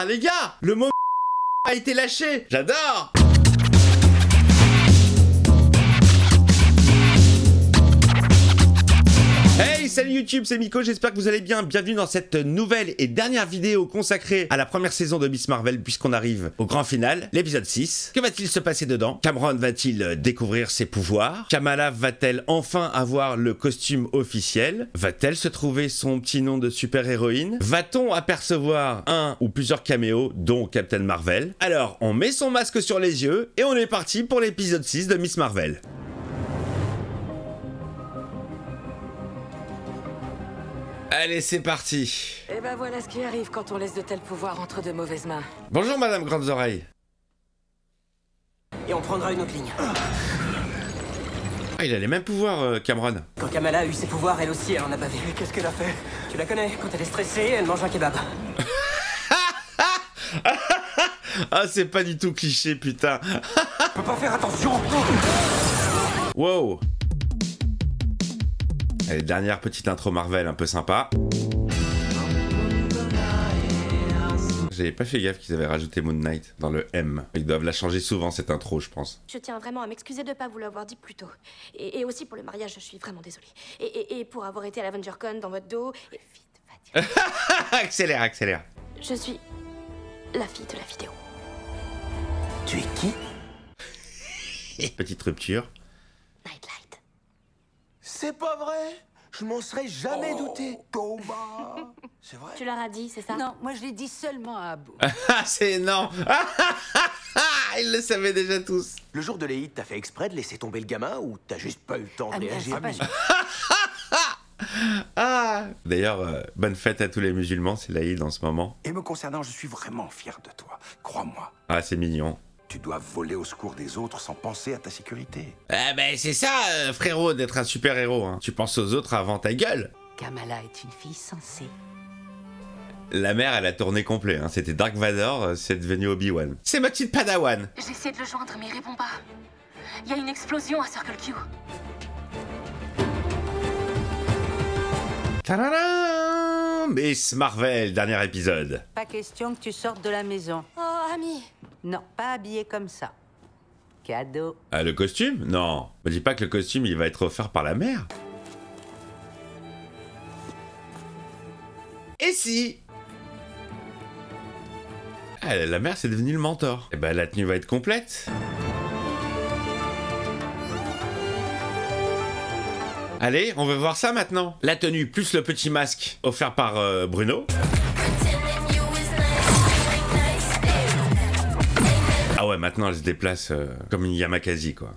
Putain, les gars, le mot a été lâché. J'adore. Hey, salut YouTube, c'est Miko, j'espère que vous allez bien. Bienvenue dans cette nouvelle et dernière vidéo consacrée à la première saison de Miss Marvel, puisqu'on arrive au grand final, l'épisode 6. Que va-t-il se passer dedans? Cameron va-t-il découvrir ses pouvoirs? Kamala va-t-elle enfin avoir le costume officiel? Va-t-elle se trouver son petit nom de super-héroïne? Va-t-on apercevoir un ou plusieurs caméos, dont Captain Marvel? Alors, on met son masque sur les yeux et on est parti pour l'épisode 6 de Miss Marvel. Allez, c'est parti. Et ben voilà ce qui arrive quand on laisse de tels pouvoirs entre de mauvaises mains. Bonjour Madame Grandes Oreilles. Et on prendra une autre ligne. Ah, il a les mêmes pouvoirs, Cameron. Quand Kamala a eu ses pouvoirs, elle aussi, elle en a bavé. Mais qu'est-ce qu'elle a fait? Tu la connais, quand elle est stressée, elle mange un kebab. Ah, c'est pas du tout cliché, putain. Je peux pas faire attention. Wow. Allez, dernière petite intro Marvel un peu sympa. J'avais pas fait gaffe qu'ils avaient rajouté Moon Knight dans le M. Ils doivent la changer souvent cette intro, je pense. Je tiens vraiment à m'excuser de ne pas vous l'avoir dit plus tôt. Et aussi pour le mariage, je suis vraiment désolée. Et pour avoir été à l'AvengerCon dans votre dos. Et vite, Accélère, accélère. Je suis la fille de la vidéo. Tu es qui? Petite rupture. Nightlight. C'est pas vrai. Je m'en serais jamais douté. Thomas. C'est vrai. Tu leur as dit, c'est ça? Non, moi je l'ai dit seulement à Abou. Ah, c'est énorme. Ils le savaient déjà tous. Le jour de l'Eid, t'as fait exprès de laisser tomber le gamin ou t'as juste pas eu le temps de Ami, réagir? c'est pas Ah. D'ailleurs, bonne fête à tous les musulmans, c'est l'Aïd en ce moment. Et me concernant, je suis vraiment fier de toi. Crois-moi. Ah, c'est mignon. Tu dois voler au secours des autres sans penser à ta sécurité. Ah ben c'est ça, frérot, d'être un super-héros. Hein. Tu penses aux autres avant ta gueule. Kamala est une fille sensée. La mère, elle a tourné complet. Hein. C'était Dark Vador, c'est devenu Obi-Wan. C'est ma petite Padawan. J'essaie de le joindre, mais il répond pas. Il y a une explosion à Circle Q. Tadadam, Miss Marvel, dernier épisode. Pas question que tu sortes de la maison. Oh, Ami. Non, pas habillé comme ça. Cadeau. Ah, le costume? Non. Me dis pas que le costume, il va être offert par la mère. Et si? Ah, la mère, c'est devenu le mentor. Eh ben, la tenue va être complète. Allez, on veut voir ça maintenant. La tenue plus le petit masque offert par Bruno. Ah ouais, maintenant elle se déplace comme une Yamakasi, quoi.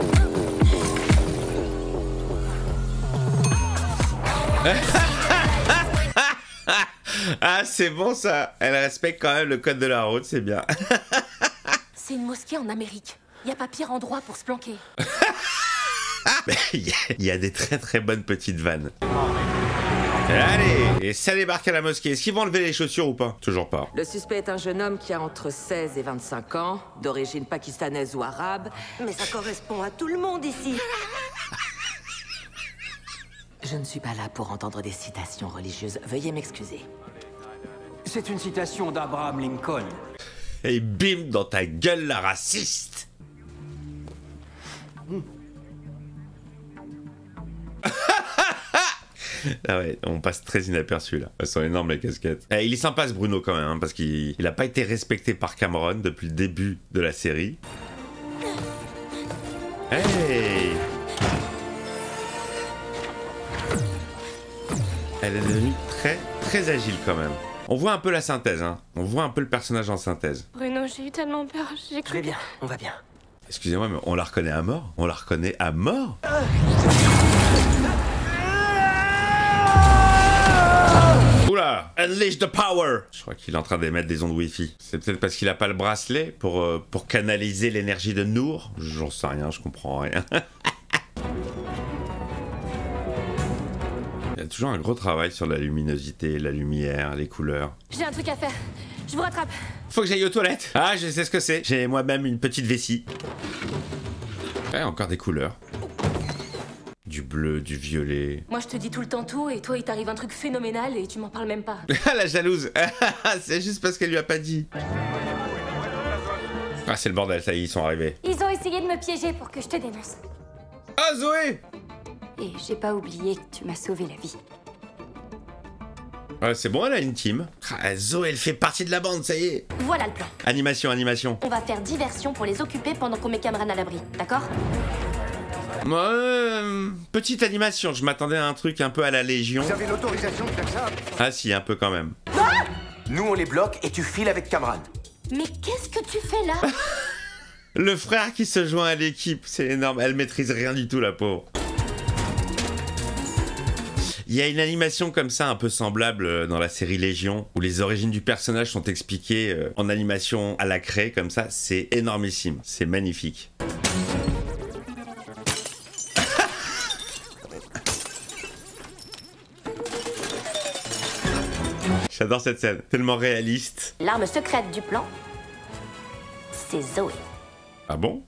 Ah, c'est bon ça. Elle respecte quand même le code de la route, c'est bien. C'est une mosquée en Amérique. Y a pas pire endroit pour se planquer. Il y a des très très bonnes petites vannes. Allez, et ça débarque à la mosquée. Est-ce qu'ils vont enlever les chaussures ou pas? Toujours pas. Le suspect est un jeune homme qui a entre 16 et 25 ans, d'origine pakistanaise ou arabe. Mais ça correspond à tout le monde ici. Je ne suis pas là pour entendre des citations religieuses. Veuillez m'excuser. C'est une citation d'Abraham Lincoln. Et bim, dans ta gueule la raciste. Ah ouais, on passe très inaperçu là. Elles sont énormes les casquettes. Eh, il est sympa ce Bruno quand même, hein, parce qu'il a pas été respecté par Cameron depuis le début de la série. Hey! Elle est devenue très très agile quand même. On voit un peu la synthèse, hein. On voit un peu le personnage en synthèse. Bruno, j'ai eu tellement peur. J'ai Je cru. vais bien, on va bien. Excusez-moi, mais on la reconnaît à mort? On la reconnaît à mort? Oula! Unleash the power! Je crois qu'il est en train d'émettre des ondes Wi-Fi. C'est peut-être parce qu'il a pas le bracelet pour canaliser l'énergie de Nour? J'en sais rien, je comprends rien. Il y a toujours un gros travail sur la luminosité, la lumière, les couleurs. J'ai un truc à faire. Je vous rattrape. Faut que j'aille aux toilettes. Ah, je sais ce que c'est. J'ai moi-même une petite vessie. Ouais, encore des couleurs. Du du bleu, du violet. Moi je te dis tout le temps tout et toi il t'arrive un truc phénoménal et tu m'en parles même pas. La jalouse. C'est juste parce qu'elle lui a pas dit. Ah, c'est le bordel, ça y est, ils sont arrivés. Ils ont essayé de me piéger pour que je te dénonce. Ah, Zoé! Et j'ai pas oublié que tu m'as sauvé la vie. Ouais, c'est bon, elle a une team. Ah, Zoé, elle fait partie de la bande, ça y est. Voilà le plan. Animation, animation. On va faire diversion pour les occuper pendant qu'on met Cameron à l'abri, d'accord? Petite animation, je m'attendais à un truc un peu à la Légion. Vous avez l'autorisation de faire ça? Ah si, un peu quand même. Nous, on les bloque et tu files avec Cameron. Mais qu'est-ce que tu fais là? Le frère qui se joint à l'équipe, c'est énorme. Elle maîtrise rien du tout, la pauvre. Il y a une animation comme ça, un peu semblable dans la série Légion, où les origines du personnage sont expliquées en animation à la craie, comme ça. C'est énormissime. C'est magnifique. J'adore cette scène. Tellement réaliste. L'arme secrète du plan, c'est Zoé. Ah bon?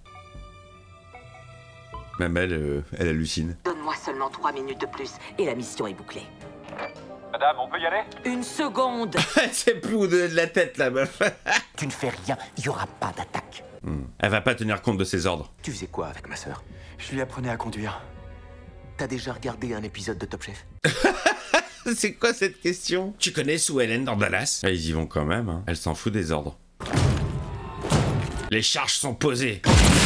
Même elle, elle hallucine. Donne-moi seulement 3 minutes de plus et la mission est bouclée. Madame, on peut y aller? Une seconde. C'est plus où de la tête, la meuf. Tu ne fais rien, il n'y aura pas d'attaque. Elle va pas tenir compte de ses ordres. Tu faisais quoi avec ma sœur? Je lui apprenais à conduire. T'as déjà regardé un épisode de Top Chef? C'est quoi cette question? Tu connais Sue Ellen dans Dallas? Ah, ils y vont quand même, hein. Elle s'en fout des ordres. Les charges sont posées.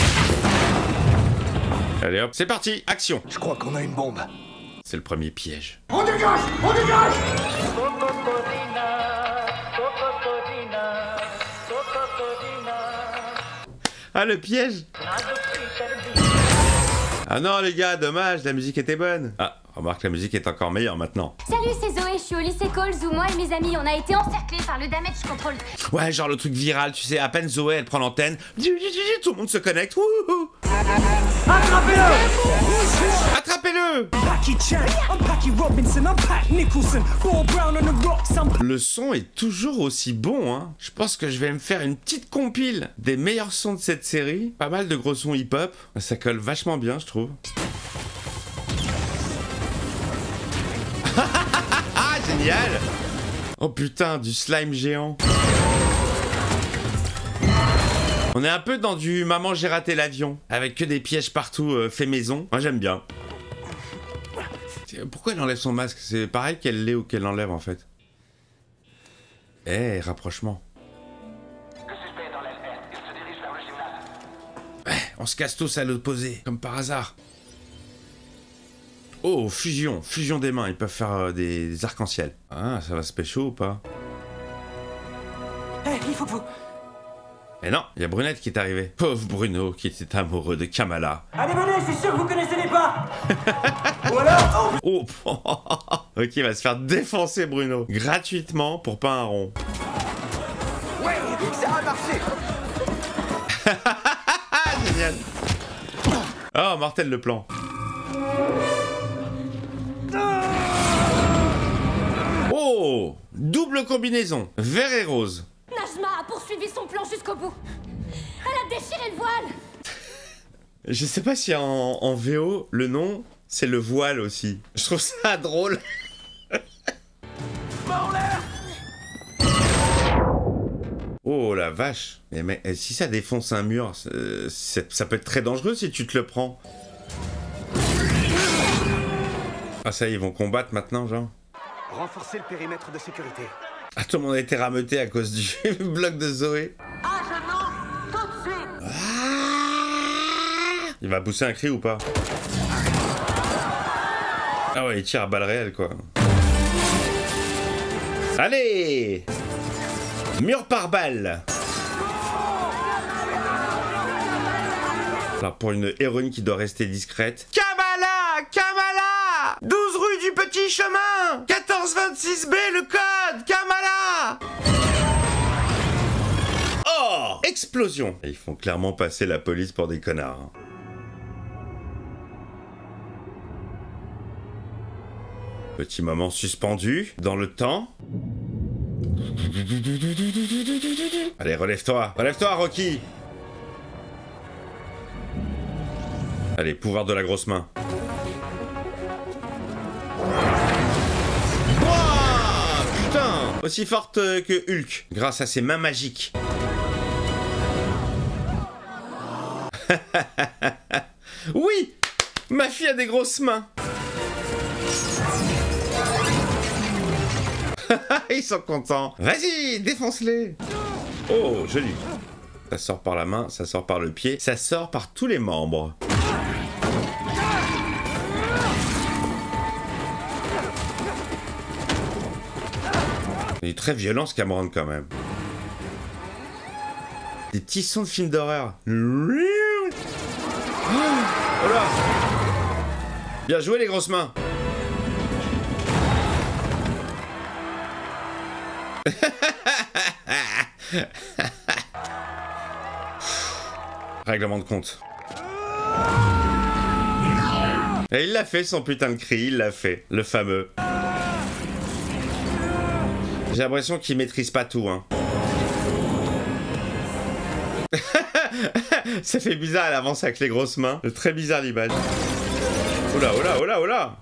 Allez hop, c'est parti, action. Je crois qu'on a une bombe. C'est le premier piège. On dégage! On dégage! Ah, le piège. Ah non les gars, dommage, la musique était bonne. Ah, remarque, la musique est encore meilleure maintenant. Salut, c'est Zoé, je suis au lycée Coles où moi et mes amis, on a été encerclés par le damage control. Ouais, genre le truc viral, tu sais, à peine Zoé, elle prend l'antenne, tout le monde se connecte. Wouhou. Attrapez-le! Attrapez-le! Le son est toujours aussi bon, hein. Je pense que je vais me faire une petite compile des meilleurs sons de cette série. Pas mal de gros sons hip-hop. Ça colle vachement bien, je trouve. Ah, génial! Oh putain, du slime géant. On est un peu dans du maman j'ai raté l'avion, avec que des pièges partout fait maison. Moi j'aime bien. Pourquoi elle enlève son masque? C'est pareil qu'elle l'ait ou qu'elle l'enlève en fait. Eh, rapprochement. Ouais, on se casse tous à l'opposé, comme par hasard. Oh, fusion, fusion des mains, ils peuvent faire des arcs-en-ciel. Ah, ça va se pécho ou pas? Hey, il faut que vous... Mais non, il y a Brunette qui est arrivée. Pauvre Bruno qui était amoureux de Kamala. Allez, venez, je suis sûr que vous connaissez les pas. Ou alors... Oh. Ok, il va se faire défoncer Bruno. Gratuitement pour pas un rond. Ouais, ça a marché! Génial. Oh, mortel le plan. Oh, double combinaison, vert et rose. Najma a poursuivi son plan jusqu'au bout. Elle a déchiré le voile. Je sais pas si en VO, le nom, c'est le voile aussi. Je trouve ça drôle. Oh la vache. Mais si ça défonce un mur, ça peut être très dangereux si tu te le prends. Ah ça y est, ils vont combattre maintenant, genre. Renforcer le périmètre de sécurité. Ah, tout le monde a été rameuté à cause du bloc de Zoé. Il va pousser un cri ou pas? Ah ouais, il tire à balles réelles, quoi. Allez! Mur par balle. Alors, pour une héroïne qui doit rester discrète... Kamala! Kamala! 12 rue du Petit Chemin! 1426B, le code! Kamala! Oh! Explosion! Ils font clairement passer la police pour des connards. Hein. Petit moment suspendu dans le temps. Allez, relève-toi. Relève-toi, Rocky. Allez, pouvoir de la grosse main. aussi forte que Hulk, grâce à ses mains magiques. Oui, ma fille a des grosses mains. Ils sont contents. Vas-y, défonce-les. Oh, joli. Ça sort par la main, ça sort par le pied, ça sort par tous les membres. Il est très violent ce Cameron quand même. Des petits sons de films d'horreur. Oh là. Bien joué les grosses mains. Règlement de compte. Et il l'a fait son putain de cri, il l'a fait. Le fameux. J'ai l'impression qu'il maîtrise pas tout, hein. Ça fait bizarre, elle avance avec les grosses mains. C'est très bizarre l'image. Oula, oula, oula, oula.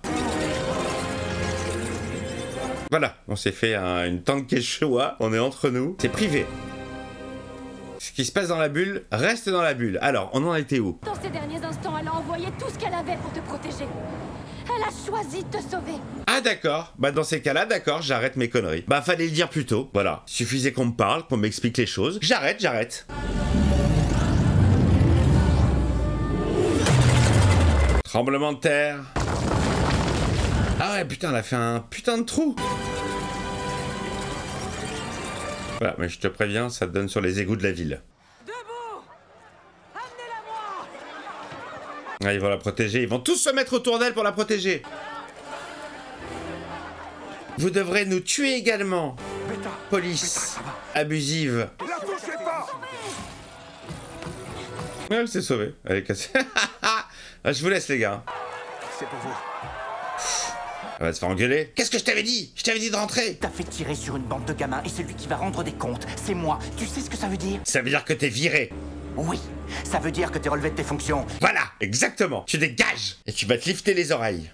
Voilà, on s'est fait une tente Quechua, on est entre nous. C'est privé. Ce qui se passe dans la bulle, reste dans la bulle. Alors, on en était où? Dans ces derniers instants, elle a envoyé tout ce qu'elle avait pour te protéger. Elle a choisi de te sauver. Ah d'accord, bah dans ces cas-là, d'accord, j'arrête mes conneries. Bah fallait le dire plus tôt, voilà. Suffisait qu'on me parle, qu'on m'explique les choses. J'arrête. Tremblement de terre. Ah ouais, putain, elle a fait un putain de trou. Voilà, mais je te préviens, ça te donne sur les égouts de la ville. Debout! Amenez-la-moi! Ah, ils vont la protéger, ils vont tous se mettre autour d'elle pour la protéger. Vous devrez nous tuer également. Police abusive. La touchez pas! Elle s'est sauvée, elle est cassée. Je vous laisse les gars. C'est pour vous. Elle va se faire engueuler. Qu'est-ce que je t'avais dit? Je t'avais dit de rentrer. T'as fait tirer sur une bande de gamins et celui qui va rendre des comptes, c'est moi. Tu sais ce que ça veut dire? Ça veut dire que t'es viré. Oui, ça veut dire que t'es relevé de tes fonctions. Voilà, exactement. Tu dégages et tu vas te lifter les oreilles.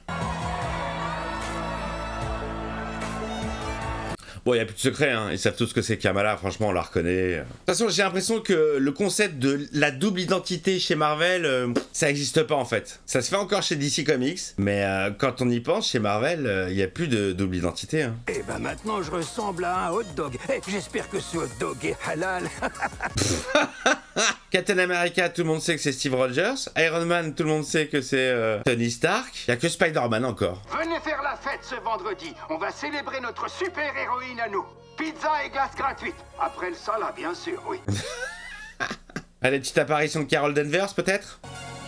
Bon, il n'y a plus de secret, hein. Ils savent tous ce que c'est Kamala, franchement, on la reconnaît. De toute façon, j'ai l'impression que le concept de la double identité chez Marvel, ça n'existe pas en fait. Ça se fait encore chez DC Comics, mais quand on y pense, chez Marvel, il n'y a plus de double identité. Hein. Et ben maintenant, je ressemble à un hot dog. Et j'espère que ce hot dog est halal. Captain America, tout le monde sait que c'est Steve Rogers. Iron Man, tout le monde sait que c'est Tony Stark. Il n'y a que Spider-Man encore. Venez faire la fête ce vendredi. On va célébrer notre super-héroïne à nous. Pizza et glace gratuite. Après le salat, bien sûr, oui. Allez, petite apparition de Carol Danvers, peut-être?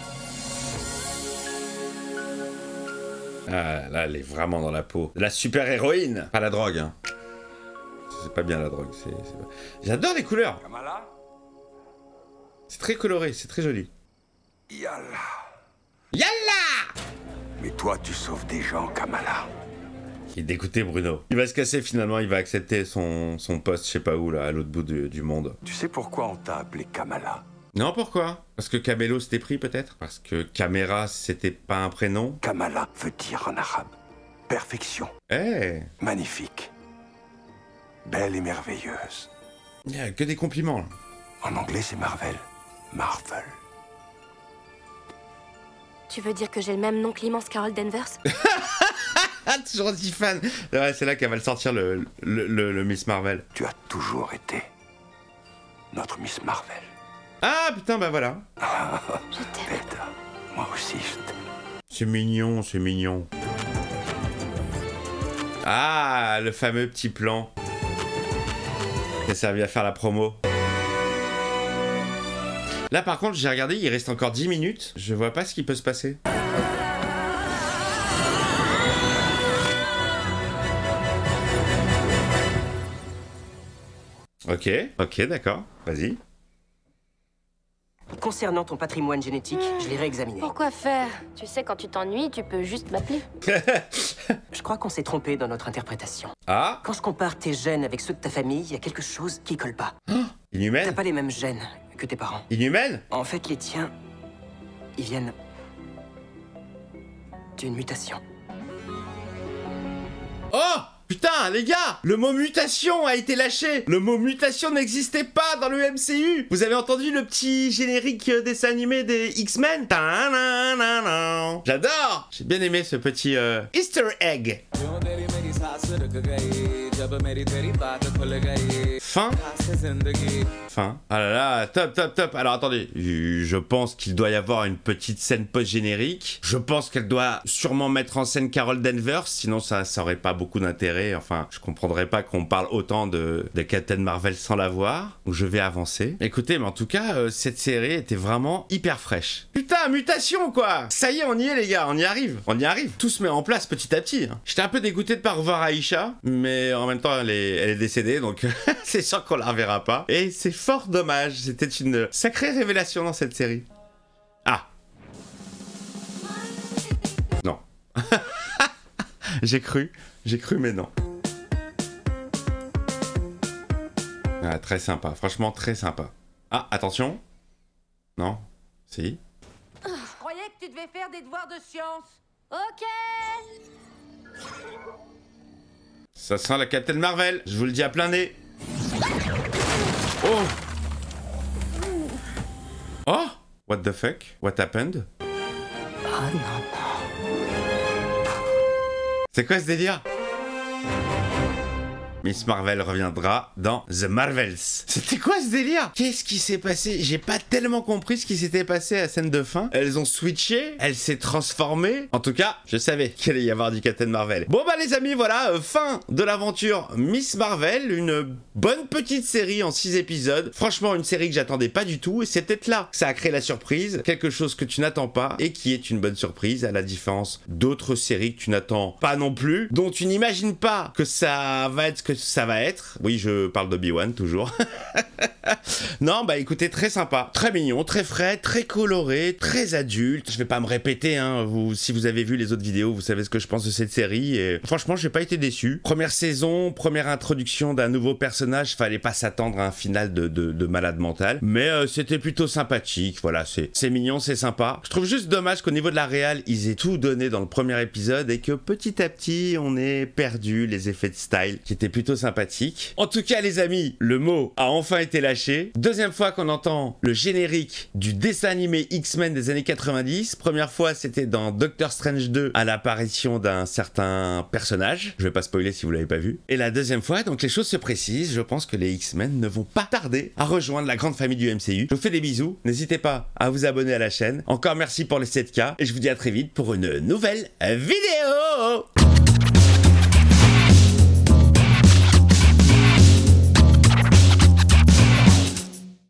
Ah, là, elle est vraiment dans la peau. La super-héroïne, pas la drogue, hein. C'est pas bien la drogue, c'est... J'adore les couleurs. Kamala? C'est très coloré, c'est très joli. Yalla. Yalla! Mais toi, tu sauves des gens, Kamala. Il est dégoûté, Bruno. Il va se casser finalement, il va accepter son poste, je sais pas où, là, à l'autre bout du monde. Tu sais pourquoi on t'a appelé Kamala? Non, pourquoi? Parce que Camelo s'était pris, peut-être? Parce que Caméra, c'était pas un prénom? Kamala veut dire en arabe perfection. Eh! Magnifique. Belle et merveilleuse. Il n'y a que des compliments, là. En anglais, c'est Marvel. Marvel. Tu veux dire que j'ai le même nom que l'immense Carol Danvers? Ah, toujours aussi fan. Ouais, c'est là qu'elle va le sortir, le Miss Marvel. Tu as toujours été notre Miss Marvel. Ah, putain, bah voilà. Je t'aime. Beta, moi aussi, je t'aime. C'est mignon, c'est mignon. Ah, le fameux petit plan. Qui a servi à faire la promo. Là, par contre, j'ai regardé, il reste encore 10 minutes. Je vois pas ce qui peut se passer. Ok, d'accord. Vas-y. Concernant ton patrimoine génétique, je l'ai réexaminé. Pourquoi faire? Tu sais, quand tu t'ennuies, tu peux juste m'appeler. Je crois qu'on s'est trompé dans notre interprétation. Ah, Quand je compare tes gènes avec ceux de ta famille, il y a quelque chose qui colle pas. T'as inhumaine? pas les mêmes gènes que tes parents. Inhumaine? En fait, les tiens, ils viennent d'une mutation. Oh! Putain, les gars, le mot mutation a été lâché. Le mot mutation n'existait pas dans le MCU. Vous avez entendu le petit générique dessin animé des X-Men? J'adore. J'ai bien aimé ce petit Easter egg. Fin. Ah là là, top, top, top. Alors attendez, je pense qu'il doit y avoir une petite scène post-générique. Je pense qu'elle doit sûrement mettre en scène Carol Danvers, sinon ça aurait pas beaucoup d'intérêt. Enfin, je comprendrais pas qu'on parle autant de Captain Marvel sans la voir. Donc je vais avancer. Écoutez, mais en tout cas, cette série était vraiment hyper fraîche. Putain, mutation quoi. Ça y est, on y est les gars, on y arrive. On y arrive. Tout se met en place petit à petit. J'étais un peu dégoûté de pas revoir Aïcha, mais en même temps, elle est décédée, donc c'est sûr qu'on la reverra pas. Et c'est fort dommage. C'était une sacrée révélation dans cette série. Ah. Non. J'ai cru, mais non. Ah, très sympa, franchement très sympa. Ah, attention. Non. Si. Je croyais que tu devais faire des devoirs de science. Ok. Ça sent la Captain Marvel, je vous le dis à plein nez. Oh. Oh. What the fuck? What happened? Oh non. C'est quoi ce délire? Miss Marvel reviendra dans The Marvels. C'était quoi ce délire? Qu'est-ce qui s'est passé? J'ai pas tellement compris ce qui s'était passé à la scène de fin. Elles ont switché, elle s'est transformée. En tout cas, je savais qu'il allait y avoir du Captain Marvel. Bon bah les amis, voilà, fin de l'aventure Miss Marvel. Une bonne petite série en 6 épisodes. Franchement, une série que j'attendais pas du tout. Et c'est peut-être là que ça a créé la surprise. Quelque chose que tu n'attends pas et qui est une bonne surprise, à la différence d'autres séries que tu n'attends pas non plus, dont tu n'imagines pas que ça va être ce que ça va être. Oui, je parle d'Obi-Wan toujours. Non, bah écoutez, très sympa, très mignon, très frais, très coloré, très adulte. Je vais pas me répéter, hein. Si vous avez vu les autres vidéos, vous savez ce que je pense de cette série. Et franchement, j'ai pas été déçu. Première saison, première introduction d'un nouveau personnage. Fallait pas s'attendre à un final de malade mental. Mais c'était plutôt sympathique. Voilà, c'est mignon, c'est sympa. Je trouve juste dommage qu'au niveau de la réal, ils aient tout donné dans le premier épisode et que petit à petit, on ait perdu les effets de style qui étaient plutôt sympathiques. En tout cas, les amis, le mot a enfin été lâché. Deuxième fois qu'on entend le générique du dessin animé X-Men des années 90. Première fois, c'était dans Doctor Strange 2 à l'apparition d'un certain personnage. Je vais pas spoiler si vous l'avez pas vu. Et la deuxième fois, donc les choses se précisent. Je pense que les X-Men ne vont pas tarder à rejoindre la grande famille du MCU. Je vous fais des bisous. N'hésitez pas à vous abonner à la chaîne. Encore merci pour les 7K. Et je vous dis à très vite pour une nouvelle vidéo.